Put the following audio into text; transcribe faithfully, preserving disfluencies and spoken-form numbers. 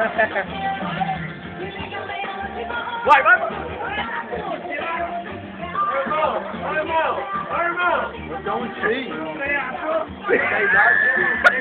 Vai, vai, vai! Irmão, irmão, irmão! Vou dar um cheio. Da idade dele.